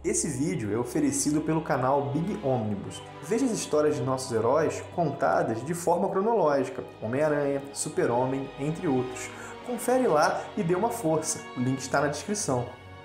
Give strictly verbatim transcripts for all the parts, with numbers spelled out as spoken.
Esse vídeo é oferecido pelo canal Big Omnibus. Veja as histórias de nossos heróis contadas de forma cronológica, Homem-Aranha, Super-Homem, entre outros. Confere lá e dê uma força, o link está na descrição.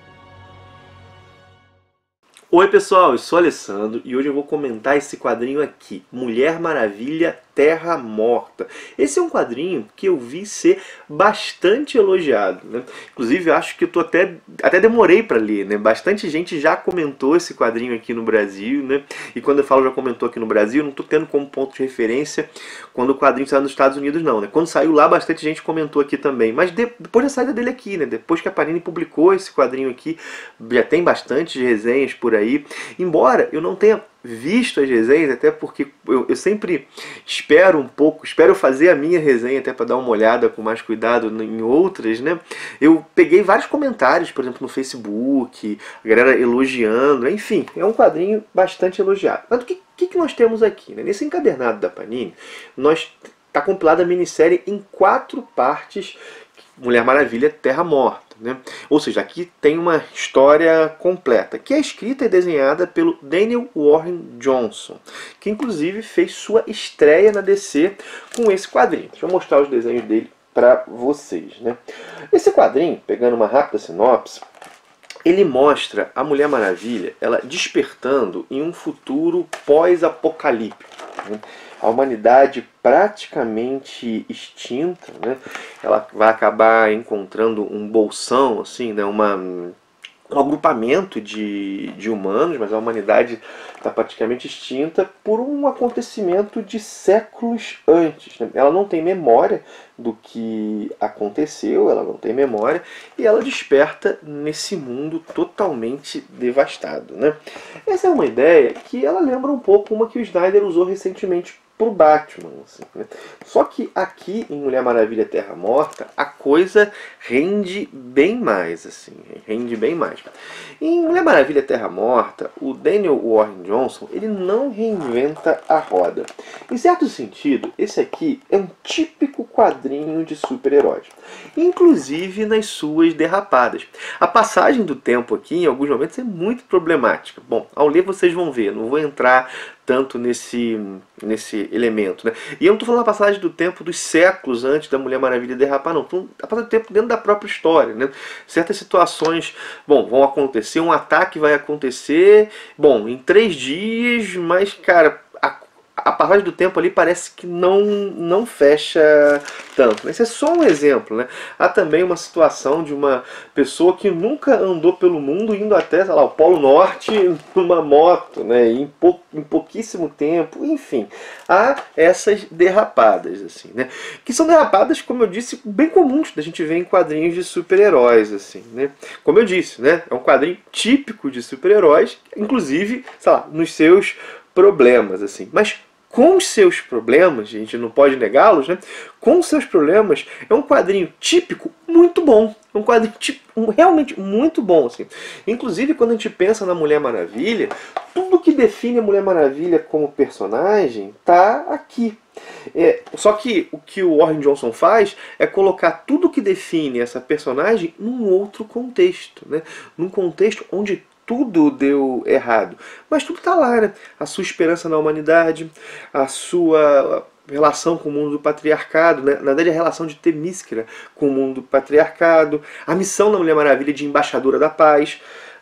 Oi pessoal, eu sou o Alessandro e hoje eu vou comentar esse quadrinho aqui, Mulher Maravilha Terra Morta. Esse é um quadrinho que eu vi ser bastante elogiado, né? Inclusive acho que eu tô até, até demorei para ler, né? Bastante gente já comentou esse quadrinho aqui no Brasil, né? E quando eu falo já comentou aqui no Brasil, não tô tendo como ponto de referência quando o quadrinho saiu nos Estados Unidos não, né? Quando saiu lá bastante gente comentou aqui também, mas de, depois da saída dele aqui, né? Depois que a Panini publicou esse quadrinho aqui, já tem bastante resenhas por aí, embora eu não tenha visto as resenhas, até porque eu, eu sempre espero um pouco, espero fazer a minha resenha até para dar uma olhada com mais cuidado em outras, né? Eu peguei vários comentários, por exemplo, no Facebook, a galera elogiando, enfim, é um quadrinho bastante elogiado. Mas o que, que, que nós temos aqui, né? Nesse encadernado da Panini, nós está compilada a minissérie em quatro partes, Mulher Maravilha Terra Morta. Né? Ou seja, aqui tem uma história completa, que é escrita e desenhada pelo Daniel Warren Johnson, que inclusive fez sua estreia na D C com esse quadrinho. Deixa eu mostrar os desenhos dele para vocês. Né? Esse quadrinho, pegando uma rápida sinopse, ele mostra a Mulher Maravilha ela despertando em um futuro pós-apocalíptico. Né? A humanidade praticamente extinta, né? Ela vai acabar encontrando um bolsão, assim, né? Uma, um agrupamento de, de humanos, mas a humanidade está praticamente extinta por um acontecimento de séculos antes. Né? Ela não tem memória do que aconteceu, ela não tem memória, e ela desperta nesse mundo totalmente devastado. Né? Essa é uma ideia que ela lembra um pouco uma que o Snyder usou recentemente pro Batman, assim, né? Só que aqui em Mulher Maravilha Terra Morta a coisa rende bem mais, assim, rende bem mais. Em Mulher Maravilha Terra Morta, o Daniel Warren Johnson ele não reinventa a roda. Em certo sentido, esse aqui é um típico quadrinho de super-heróis, inclusive nas suas derrapadas. A passagem do tempo aqui em alguns momentos é muito problemática. Bom, ao ler vocês vão ver, não vou entrar tanto nesse, nesse elemento. Né? E eu não estou falando da passagem do tempo dos séculos antes da Mulher Maravilha derrapar, não. Estou falando da passagem do tempo dentro da própria história. Né? Certas situações, bom, vão acontecer, um ataque vai acontecer, bom, em três dias, mas, cara, a a passagem do tempo ali parece que não, não fecha tanto. Esse é só um exemplo. Né? Há também uma situação de uma pessoa que nunca andou pelo mundo indo até, sei lá, o Polo Norte numa moto, né? em, pou, em pouquíssimo tempo. Enfim, há essas derrapadas, assim, né? que são derrapadas, como eu disse, bem comuns da gente ver em quadrinhos de super-heróis. Assim, né? Como eu disse, né? é um quadrinho típico de super-heróis, inclusive, sei lá, nos seus problemas. Assim. Mas com os seus problemas, a gente não pode negá-los, né? Com os seus problemas, é um quadrinho típico muito bom. É um quadrinho típico, realmente muito bom. Assim. Inclusive, quando a gente pensa na Mulher Maravilha, tudo que define a Mulher Maravilha como personagem está aqui. É, só que o que o Warren Johnson faz é colocar tudo que define essa personagem num outro contexto. Né? Num contexto onde tudo deu errado, mas tudo está lá, né? A sua esperança na humanidade, a sua relação com o mundo do patriarcado, né? Na verdade a relação de Themyscira com o mundo do patriarcado, a missão da Mulher Maravilha de embaixadora da paz,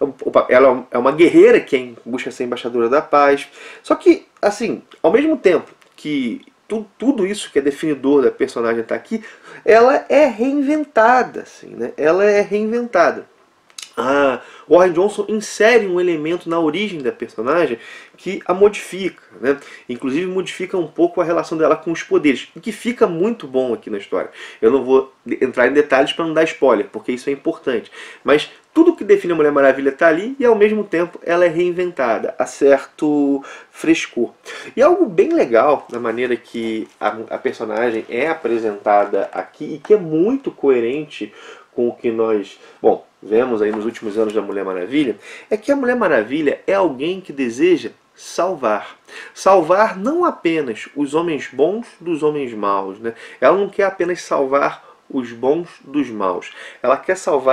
ela é uma guerreira que busca ser embaixadora da paz, só que, assim, ao mesmo tempo que tudo, tudo isso que é definidor da personagem está aqui, ela é reinventada, assim, né? Ela é reinventada. Ah, Warren Johnson insere um elemento na origem da personagem que a modifica, né? Inclusive modifica um pouco a relação dela com os poderes, o que fica muito bom aqui na história. Eu não vou entrar em detalhes para não dar spoiler, porque isso é importante. Mas tudo que define a Mulher Maravilha está ali e ao mesmo tempo ela é reinventada, a certo frescor. E algo bem legal na maneira que a, a personagem é apresentada aqui e que é muito coerente com o que nós, bom, vemos aí nos últimos anos da Mulher Maravilha, é que a Mulher Maravilha é alguém que deseja salvar. Salvar não apenas os homens bons dos homens maus, né? Ela não quer apenas salvar os bons dos maus. Ela quer salvar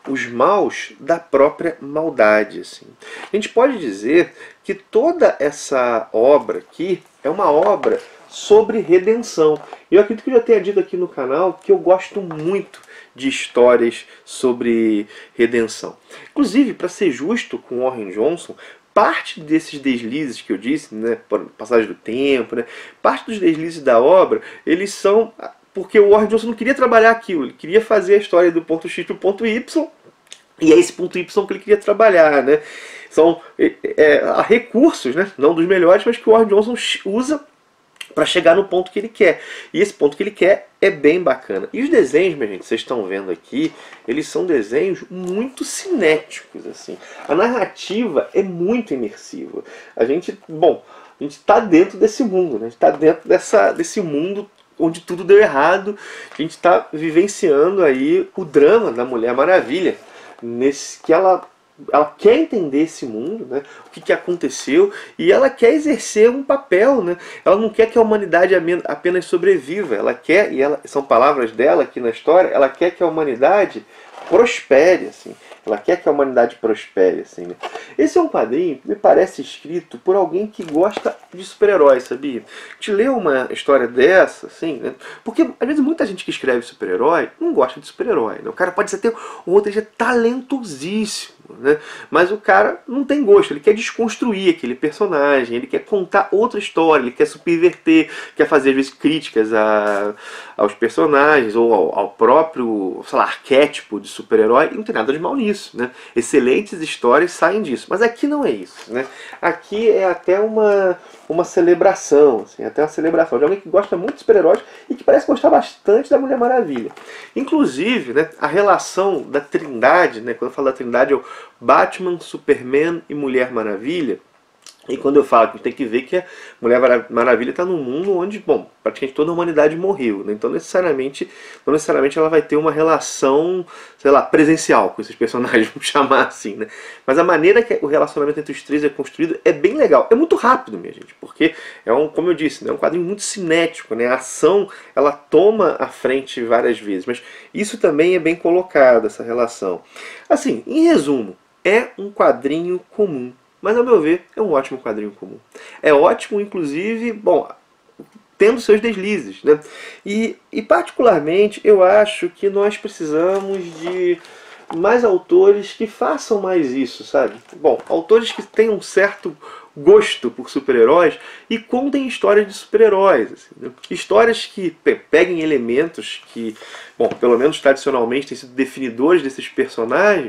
os maus da própria maldade, assim. A gente pode dizer que toda essa obra aqui é uma obra sobre redenção. E eu acredito que eu já tenha dito aqui no canal que eu gosto muito de histórias sobre redenção. Inclusive, para ser justo com Warren Johnson, parte desses deslizes que eu disse, né, por passagem do tempo, né, parte dos deslizes da obra, eles são porque o Warren Johnson não queria trabalhar aquilo, ele queria fazer a história do ponto X para o ponto Y, e é esse ponto Y que ele queria trabalhar, né? São é, é, recursos, né, não dos melhores, mas que o Warren Johnson usa para chegar no ponto que ele quer. E esse ponto que ele quer é bem bacana. E os desenhos, minha gente, vocês estão vendo aqui, eles são desenhos muito cinéticos, assim. A narrativa é muito imersiva. A gente, bom, a gente está dentro desse mundo, né? A gente está dentro dessa, desse mundo onde tudo deu errado. A gente está vivenciando aí o drama da Mulher Maravilha, nesse que ela ela quer entender esse mundo, né? O que, que aconteceu, e ela quer exercer um papel, né? Ela não quer que a humanidade apenas sobreviva, ela quer, e ela, são palavras dela aqui na história, ela quer que a humanidade prospere, assim. Ela quer que a humanidade prospere, assim, né? Esse é um quadrinho que me parece escrito por alguém que gosta de super-heróis, sabia? Te ler uma história dessa, assim, né? Porque às vezes muita gente que escreve super-herói não gosta de super-herói, né? O cara pode ser ter um roteirista talentosíssimo, né? Mas o cara não tem gosto, ele quer desconstruir aquele personagem, ele quer contar outra história, ele quer subverter, quer fazer às vezes críticas a, aos personagens ou ao, ao próprio, sei lá, arquétipo de super-herói, e não tem nada de mal nisso, né? Excelentes histórias saem disso, mas aqui não é isso, né? Aqui é até uma, uma celebração, assim, até uma celebração de alguém que gosta muito de super-heróis e que parece gostar bastante da Mulher Maravilha. Inclusive, né, a relação da Trindade, né, quando eu falo da Trindade é o Batman, Superman e Mulher Maravilha. E quando eu falo que tem que ver que a Mulher Maravilha está num mundo onde, bom, praticamente toda a humanidade morreu, né? Então necessariamente, não necessariamente ela vai ter uma relação, sei lá, presencial com esses personagens, vamos chamar assim, né? Mas a maneira que o relacionamento entre os três é construído é bem legal. É muito rápido, minha gente, porque é um, como eu disse, né, é um quadrinho muito cinético, né? A ação, ela toma a frente várias vezes, mas isso também é bem colocado, essa relação. Assim, em resumo, é um quadrinho comum. Mas, ao meu ver, é um ótimo quadrinho comum. É ótimo, inclusive, bom, tendo seus deslizes, né? E, e, particularmente, eu acho que nós precisamos de mais autores que façam mais isso, sabe? Bom, autores que tenham um certo gosto por super-heróis e contem histórias de super-heróis. Assim, né? Histórias que peguem elementos que, bom, pelo menos tradicionalmente têm sido definidores desses personagens,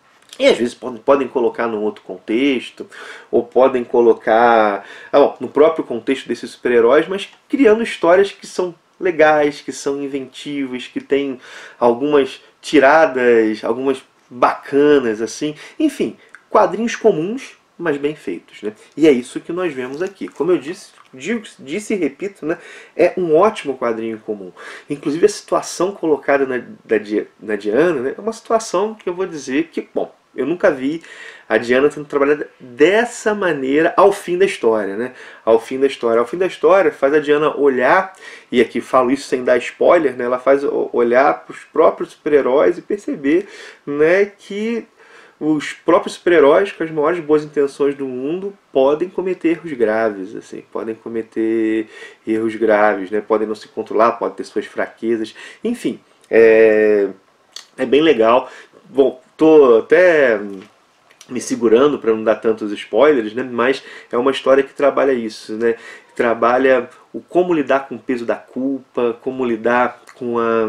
e às vezes podem, podem colocar num outro contexto, ou podem colocar ah, bom, no próprio contexto desses super-heróis, mas criando histórias que são legais, que são inventivas, que têm algumas tiradas, algumas bacanas, assim. Enfim, quadrinhos comuns, mas bem feitos, né? E é isso que nós vemos aqui. Como eu disse, digo, disse e repito, né? É um ótimo quadrinho comum. Inclusive a situação colocada na, da, na Diana, né? É uma situação que eu vou dizer que, bom, eu nunca vi a Diana sendo trabalhada dessa maneira ao fim da história, né? Ao fim da história. Ao fim da história faz a Diana olhar, e aqui falo isso sem dar spoiler, né? Ela faz olhar para os próprios super-heróis e perceber, né, que os próprios super-heróis, com as maiores boas intenções do mundo, podem cometer erros graves, assim, podem cometer erros graves, né? Podem não se controlar, podem ter suas fraquezas, enfim, é, é bem legal. Bom, tô até me segurando para não dar tantos spoilers, né? Mas é uma história que trabalha isso, né? Trabalha o como lidar com o peso da culpa, como lidar com a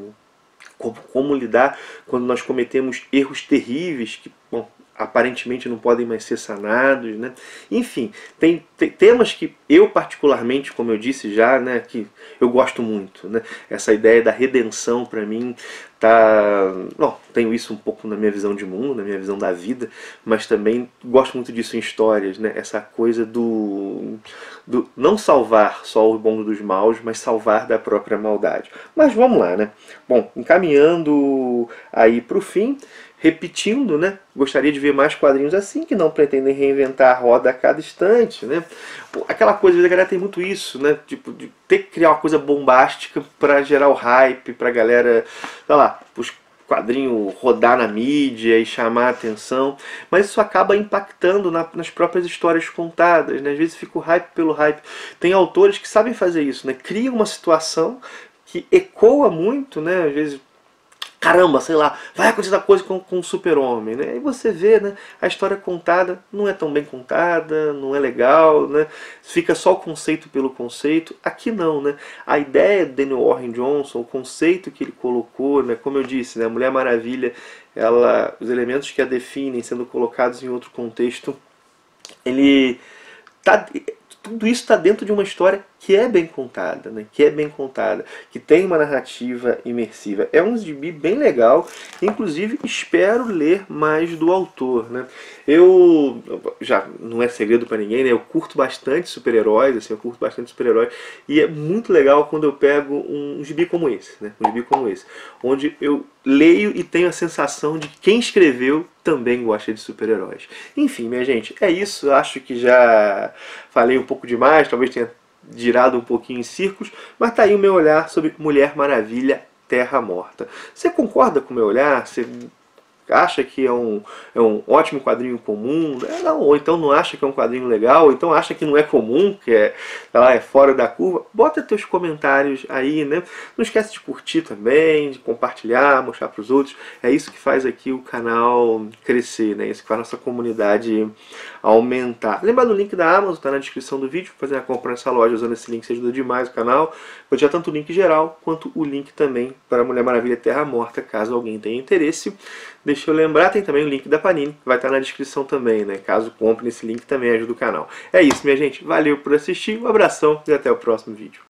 como, como lidar quando nós cometemos erros terríveis que, bom, aparentemente não podem mais ser sanados, né? Enfim, tem, tem temas que eu particularmente, como eu disse já, né, que eu gosto muito, né? Essa ideia da redenção para mim tá, bom, tenho isso um pouco na minha visão de mundo, na minha visão da vida, mas também gosto muito disso em histórias, né? Essa coisa do, do não salvar só o bom dos maus, mas salvar da própria maldade. Mas vamos lá, né? Bom, encaminhando aí para o fim, repetindo, né? Gostaria de ver mais quadrinhos assim, que não pretendem reinventar a roda a cada instante, né? Aquela coisa, a galera tem muito isso, né? Tipo, de ter que criar uma coisa bombástica para gerar o hype, pra galera, sei lá, os quadrinho rodar na mídia e chamar a atenção, mas isso acaba impactando na, nas próprias histórias contadas, né? Às vezes fica o hype pelo hype. Tem autores que sabem fazer isso, né? Criam uma situação que ecoa muito, né? Às vezes, caramba, sei lá, vai acontecer a coisa com, com o super-homem, né? Aí você vê, né, a história contada não é tão bem contada, não é legal, né? Fica só o conceito pelo conceito. Aqui não, né? A ideia de Daniel Warren Johnson, o conceito que ele colocou, né, como eu disse, né, a Mulher Maravilha, ela, os elementos que a definem sendo colocados em outro contexto, ele tá, tudo isso está dentro de uma história que é bem contada, né? Que é bem contada, que tem uma narrativa imersiva. É um gibi bem legal, inclusive espero ler mais do autor, né? Eu, já não é segredo para ninguém, né? Eu curto bastante super-heróis, assim, eu curto bastante super-heróis, e é muito legal quando eu pego um gibi como esse, né? Um gibi como esse, onde eu leio e tenho a sensação de que quem escreveu também gosta de super-heróis. Enfim, minha gente, é isso. Acho que já falei um pouco demais, talvez tenha girado um pouquinho em círculos, mas tá aí o meu olhar sobre Mulher Maravilha, Terra Morta. Você concorda com o meu olhar? Você acha que é um, é um ótimo quadrinho comum? Não, ou então não acha que é um quadrinho legal, ou então acha que não é comum, que é, lá, é fora da curva? Bota teus comentários aí, né? Não esquece de curtir também, de compartilhar, mostrar para os outros. É isso que faz aqui o canal crescer, né? Isso que faz a nossa comunidade aumentar. Lembra do link da Amazon, tá na descrição do vídeo. Fazer a compra nessa loja usando esse link, você ajuda demais o canal. Vou deixar tanto o link geral, quanto o link também para Mulher Maravilha Terra Morta, caso alguém tenha interesse. Deixa eu lembrar, tem também o link da Panini, vai estar na descrição também, né? Caso compre nesse link também ajuda o canal. É isso, minha gente. Valeu por assistir, um abração e até o próximo vídeo.